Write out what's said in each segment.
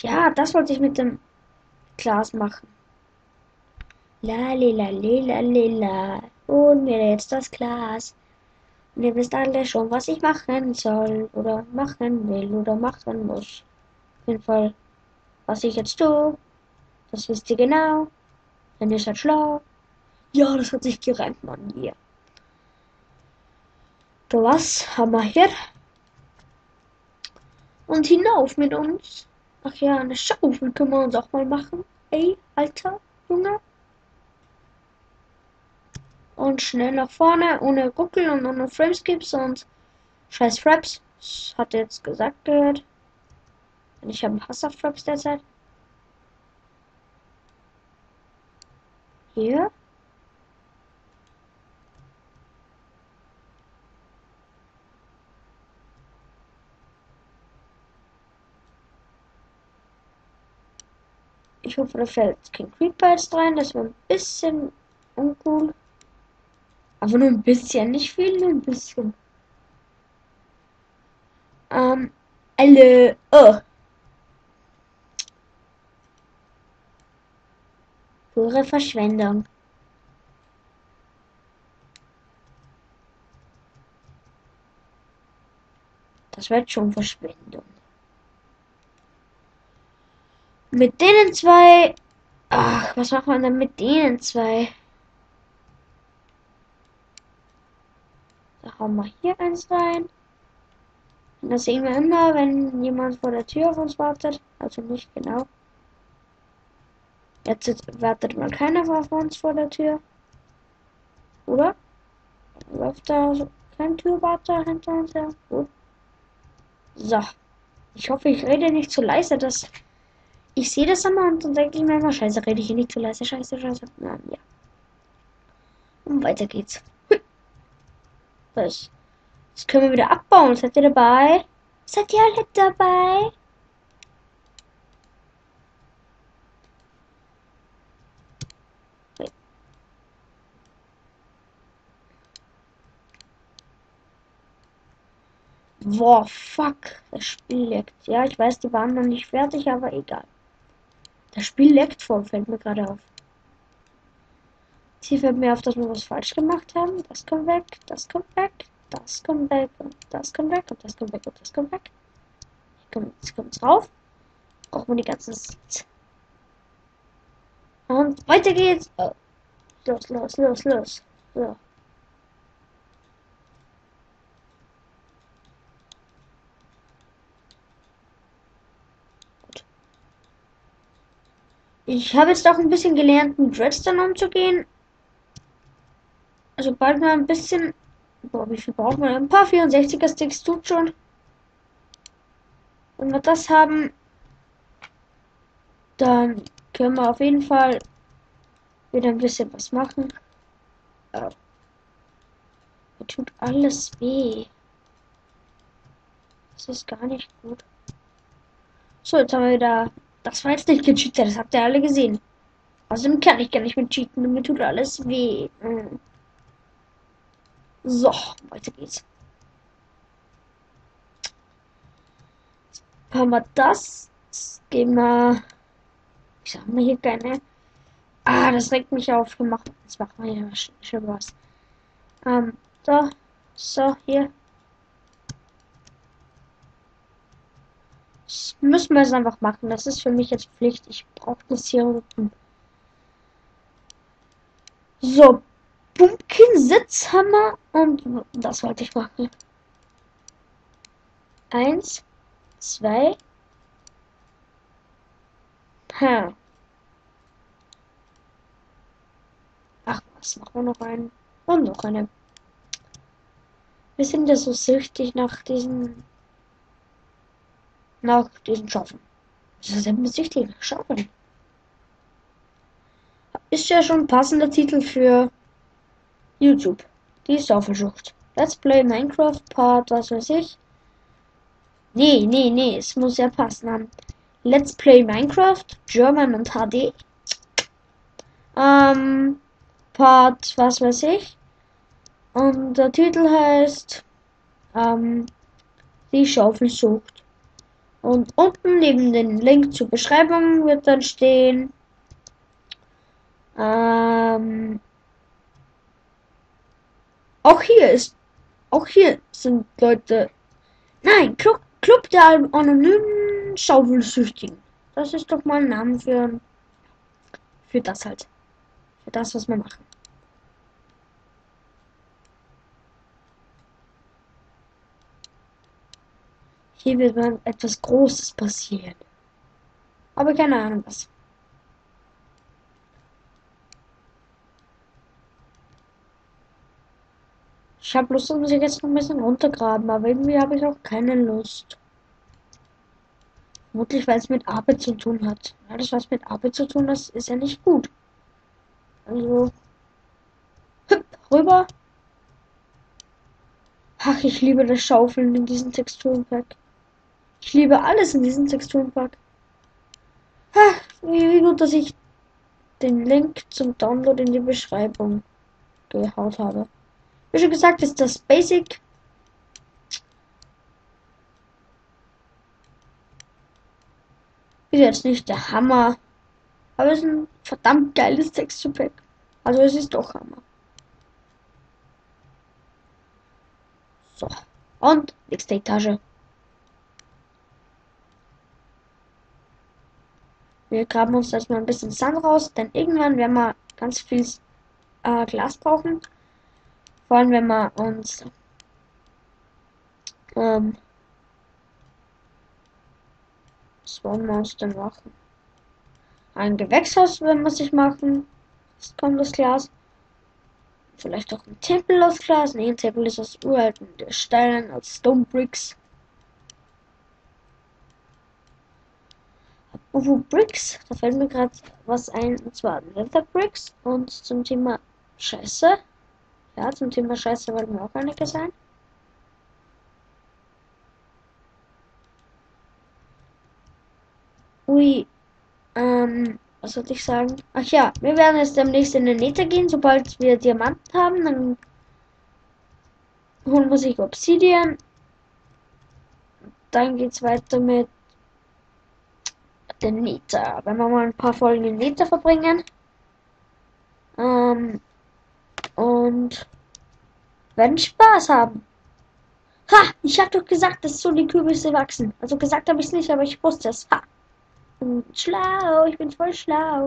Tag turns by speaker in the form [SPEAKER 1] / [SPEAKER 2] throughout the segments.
[SPEAKER 1] Ja, das wollte ich mit dem Glas machen. La. Hol mir jetzt das Glas. Und ihr wisst alle schon, was ich machen soll. Oder machen will. Oder machen muss. Auf jeden Fall, was ich jetzt tue. Das wisst ihr genau. Denn ihr seid schlau. Ja, das hat sich gereimt, Mann. Hier. So, was haben wir hier? Und hinauf mit uns. Ach ja, eine Schaufel können wir uns auch mal machen. Ey, Alter, Junge. Und schnell nach vorne, ohne Ruckel und ohne Frameskips und scheiß Fraps. Das hat er jetzt gesagt gehört. Ich habe einen Hass auf Fraps derzeit. Hier. Ich hoffe, da fällt kein Creeper jetzt rein. Das war ein bisschen uncool. Aber nur ein bisschen, nicht viel, nur ein bisschen. Alle. Oh. Pure Verschwendung. Das wird schon Verschwendung. Mit denen zwei. Ach, was macht man denn mit denen zwei? Da hauen wir hier eins rein. Und das sehen wir immer, wenn jemand vor der Tür auf uns wartet. Also nicht genau. Jetzt wartet mal keiner auf uns vor der Tür. Oder? Läuft da so kein Türwärter hinter uns her? Gut. So. Ich hoffe, ich rede nicht zu leise. Ich sehe das immer und dann denke ich mir immer, scheiße, rede ich hier nicht zu leise. Scheiße. Na, ja. Und weiter geht's. Was? Das können wir wieder abbauen. Seid ihr dabei? Seid ihr alle dabei? Boah, fuck. Das Spiel leckt. Ja, ich weiß, die waren noch nicht fertig, aber egal. Das Spiel leckt voll, fällt mir gerade auf. Hier fällt mir auf, dass wir was falsch gemacht haben. Das kommt weg, das kommt weg, das kommt weg und das kommt weg und das kommt weg und das kommt weg. Jetzt kommt's drauf. Brauchen wir die ganze Zeit. Und weiter geht's. Oh. Los. So. Ich habe jetzt auch ein bisschen gelernt, mit Redstone umzugehen. Also bald mal ein bisschen. Boah, wie viel brauchen wir? Ein paar 64er Sticks tut schon. Wenn wir das haben, dann können wir auf jeden Fall wieder ein bisschen was machen. Mir tut alles weh. Das ist gar nicht gut. So, jetzt haben wir wieder. Das war jetzt nicht gecheatet, das habt ihr alle gesehen. Außerdem kann ich gar nicht mit cheaten und mir tut alles weh. So, weiter geht's. Haben wir das? Gehen wir. Ich sag mal hier keine. Das regt mich auf. Jetzt machen wir hier schon was. So. So, hier. Das müssen wir es einfach machen. Das ist für mich jetzt Pflicht. Ich brauche das hier unten. So. Pumpkin-Sitzhammer. Und das wollte ich machen. 1, 2. Ach, was machen wir noch einen? Und noch eine. Wir sind ja so süchtig nach diesen Schaufeln. Das ist ja süchtig nach Schaufeln. Ist ja schon ein passender Titel für YouTube. Die Schaufelsucht. Let's Play Minecraft Part, was weiß ich. Nee, es muss ja passen. Let's Play Minecraft, German und HD. Part, was weiß ich. Und der Titel heißt die Schaufelsucht. Und unten neben den Link zur Beschreibung wird dann stehen, ähm, auch hier ist, auch hier sind Leute, nein, Club der anonymen Schaufelsüchtigen. Das ist doch mal ein Name für das halt. Für das, was wir machen. Hier wird dann etwas Großes passieren. Aber keine Ahnung was. Ich habe Lust, dass ich jetzt noch ein bisschen runtergraben, aber irgendwie habe ich auch keine Lust. Vermutlich, weil es mit Arbeit zu tun hat. Alles, was mit Arbeit zu tun hat, ist ja nicht gut. Also, hüpp, rüber. Ach, ich liebe das Schaufeln in diesem Texturenpack. Ich liebe alles in diesem Texturenpack. Ach, wie gut, dass ich den Link zum Download in die Beschreibung gehaut habe. Wie schon gesagt, ist das Basic. Ist jetzt nicht der Hammer, aber es ist ein verdammt geiles Texture-Pack. Also es ist doch Hammer. So. Und nächste Etage. Wir graben uns erstmal ein bisschen Sand raus, denn irgendwann werden wir ganz viel Glas brauchen. Vor allem wenn wir uns was wollen wir uns denn machen? Ein Gewächshaus werden wir sich machen. Jetzt kommt das Glas. Vielleicht auch ein Tempel aus Glas. Ne, ein Tempel ist aus uralten Steinen, als Stone Bricks. Apropos Bricks, da fällt mir gerade was ein, und zwar Nether Bricks. Und zum Thema Scheiße. Ja, zum Thema Scheiße wollten wir auch einige sein. Ui, was sollte ich sagen? Ach ja, wir werden jetzt demnächst in den Nether gehen, sobald wir Diamanten haben, dann holen wir sich Obsidian. Dann geht's weiter mit den Nether. Wenn wir mal ein paar Folgen in Nether verbringen. Und werden Spaß haben. Ha! Ich hab doch gesagt, dass so die Kürbisse wachsen. Also gesagt habe ich es nicht, aber ich wusste es. Ha! Schlau, ich bin voll schlau.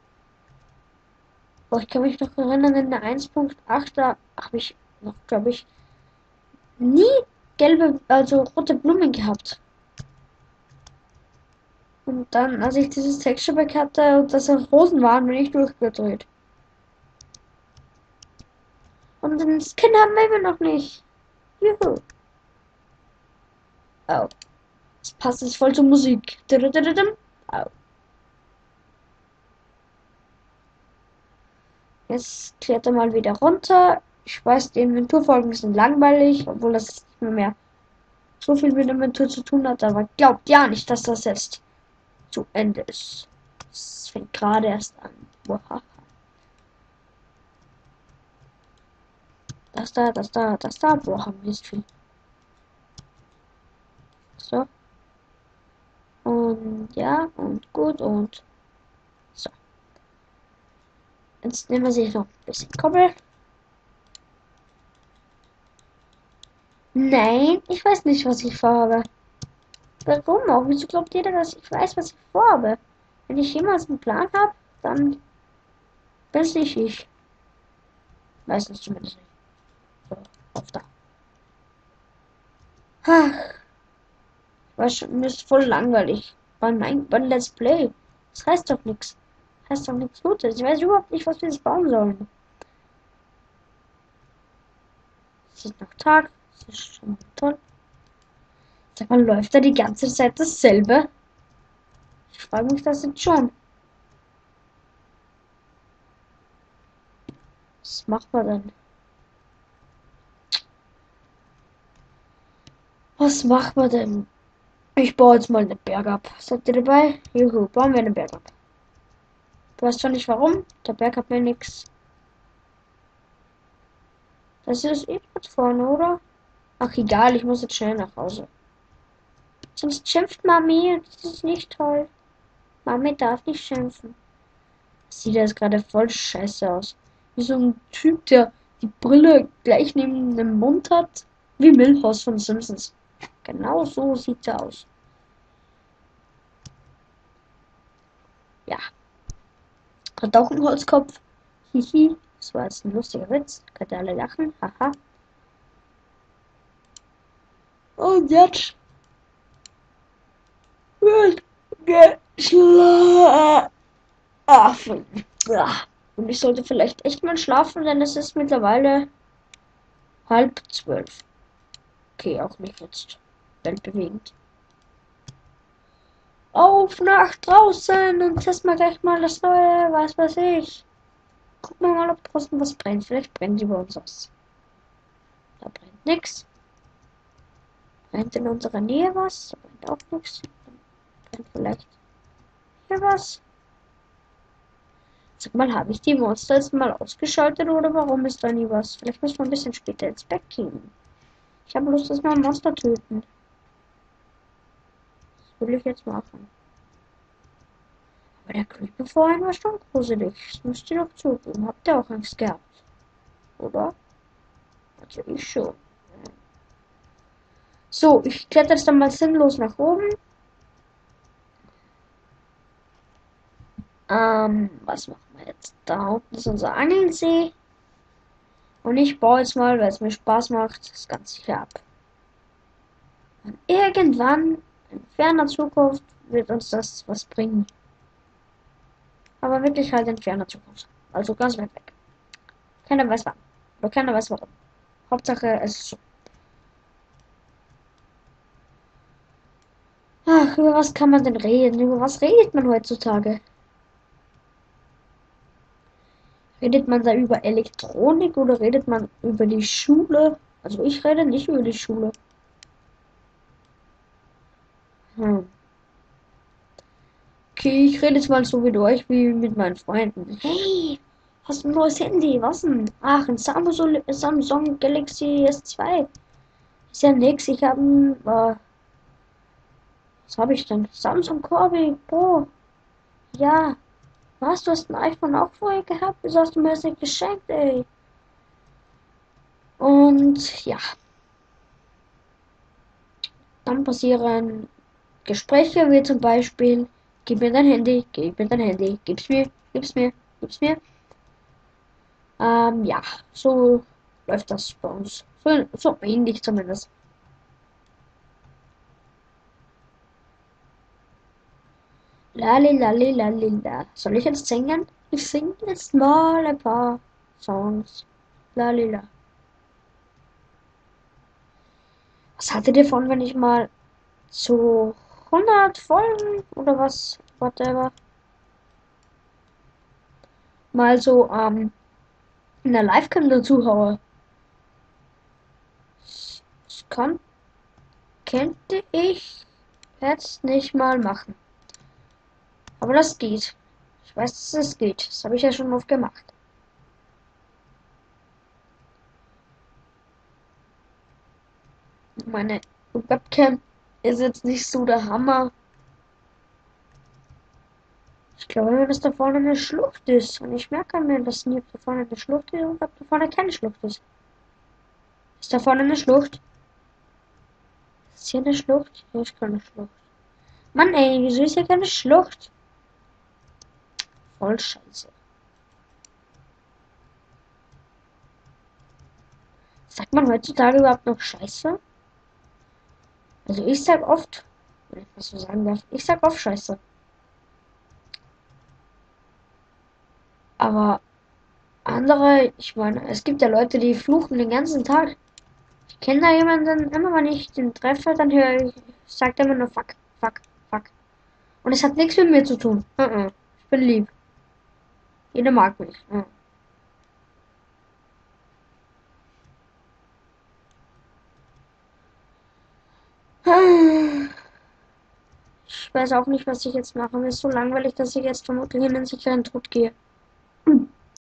[SPEAKER 1] Oh, ich kann mich noch erinnern, in der 1.8 da habe ich noch, glaube ich, nie gelbe, also rote Blumen gehabt. Und dann, als ich dieses Texture Pack hatte und das auf Rosen waren, bin ich durchgedreht. Und den Skin haben wir noch nicht. Juhu. Oh. Das passt jetzt voll zur Musik. Oh. Jetzt klettert er mal wieder runter. Ich weiß, die Inventurfolgen sind langweilig, obwohl das nicht mehr so viel mit Inventur zu tun hat, aber glaubt ja nicht, dass das jetzt zu Ende ist. Es fängt gerade erst an. Boah. Das da. Boah, haben wir jetzt viel. So. Und ja, und gut und so. Jetzt nehmen wir sich noch ein bisschen Koppel. Nein, ich weiß nicht, was ich vorhabe. Warum auch? Wieso glaubt jeder, dass ich weiß, was ich vorhabe? Wenn ich jemals einen Plan habe, dann bin es nicht ich. Meistens zumindest nicht. So, auf da. Ach, weiß schon, mir ist voll langweilig. Beim Let's Play. Das heißt doch nichts. Das heißt doch nichts Gutes. Ich weiß überhaupt nicht, was wir jetzt bauen sollen. Es ist noch Tag. Das ist schon toll. Sag mal, läuft da die ganze Zeit dasselbe? Ich frage mich das jetzt schon. Was macht man denn? Was macht man denn? Ich baue jetzt mal einen Berg ab. Seid ihr dabei? Juhu, bauen wir einen Berg ab. Du weißt schon nicht warum. Der Berg hat mir nichts. Das ist eh dort vorne, oder? Ach egal, ich muss jetzt schnell nach Hause. Sonst schimpft Mami und das ist nicht toll. Mami darf nicht schimpfen. Sieht das gerade voll scheiße aus. Wie so ein Typ, der die Brille gleich neben dem Mund hat. Wie Milhouse von Simpsons. Genau so sieht er aus. Ja. Hat auch einen Holzkopf. Hihi. Das war jetzt ein lustiger Witz. Könnt ihr alle lachen. Haha. Und jetzt wird geschlafen. Und ich sollte vielleicht echt mal schlafen, denn es ist mittlerweile 11:30. Okay, auch nicht jetzt weltbewegend. Auf nach draußen und testen wir gleich mal das neue, was weiß ich. Gucken wir mal, ob draußen was brennt. Vielleicht brennt die bei uns aus. Da brennt nichts. Brennt in unserer Nähe was? Da brennt auch nichts. Brennt vielleicht hier was? Sag mal, habe ich die Monster jetzt mal ausgeschaltet oder warum ist da nie was? Vielleicht müssen wir ein bisschen später ins Bett gehen. Ich habe Lust, dass wir ein Monster töten. Das will ich jetzt machen. Aber der Creeper vorhin war schon gruselig. Das müsst ihr doch zugeben. Habt ihr auch Angst gehabt? Oder? Also ich schon. So, ich kletter jetzt dann mal sinnlos nach oben. Was machen wir jetzt? Da unten ist unser Angelsee. Und ich baue jetzt mal, weil es mir Spaß macht, das Ganze hier ab. Und irgendwann, in ferner Zukunft, wird uns das was bringen. Aber wirklich halt in ferner Zukunft. Also ganz weit weg. Keiner weiß wann. Oder keiner weiß warum. Hauptsache es ist so. Ach, über was kann man denn reden? Über was redet man heutzutage? Redet man da über Elektronik oder redet man über die Schule? Also ich rede nicht über die Schule. Okay, ich rede jetzt mal so mit euch wie mit meinen Freunden. Hey, hast du ein neues Handy? Was denn? Ach, ein Samsung Galaxy S2. Ist ja nix. Ich habe ein, was habe ich denn? Samsung Corby Pro. Ja. Was? Du hast ein iPhone auch vorher gehabt? Wieso hast du mir das nicht geschenkt, ey? Und ja, dann passieren Gespräche wie zum Beispiel, gib mir dein Handy, gib mir dein Handy, gib's mir, gib's mir, gib's mir. Ja, so läuft das bei uns. So ähnlich zumindest. Lalila. Soll ich jetzt singen? Ich singe jetzt mal ein paar Songs. Lalila. Was haltet ihr von, wenn ich mal zu 100 Folgen oder was, whatever, mal so in der Live-Cam dazu haue? Das könnte ich jetzt nicht mal machen. Aber das geht. Ich weiß, dass es geht. Das habe ich ja schon oft gemacht. Meine Webcam ist jetzt nicht so der Hammer. Ich glaube, dass da vorne eine Schlucht ist. Und ich merke mir das nie, ob da vorne eine Schlucht ist und ob da vorne keine Schlucht ist. Ist da vorne eine Schlucht? Ist hier eine Schlucht? Hier ist keine Schlucht. Mann, ey, wieso ist hier keine Schlucht? Voll scheiße. Sagt man heutzutage überhaupt noch Scheiße? Also ich sag oft, wenn ich was so sagen darf, ich sag oft Scheiße. Aber andere, ich meine, es gibt ja Leute, die fluchen den ganzen Tag. Ich kenne da jemanden, immer wenn ich den treffe, dann höre ich, sagt er immer nur fuck, fuck, fuck. Und es hat nichts mit mir zu tun. Ich bin lieb. Jeder mag mich. Ich weiß auch nicht, was ich jetzt mache. Mir ist so langweilig, dass ich jetzt vermutlich in den sicheren Tod gehe.